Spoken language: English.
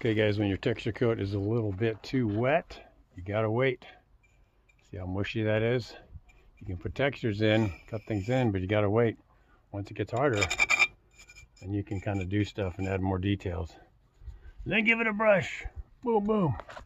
Okay guys, when your texture coat is a little bit too wet, you gotta wait. See how mushy that is? You can put textures in, cut things in, but you gotta wait. Once it gets harder, then you can kind of do stuff and add more details. And then give it a brush. Boom, boom.